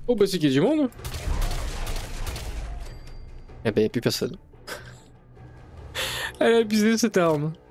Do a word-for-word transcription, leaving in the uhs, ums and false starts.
Oh bah c'est qu'il y a du monde. Eh ben y'a plus personne. Elle a abusé cette arme.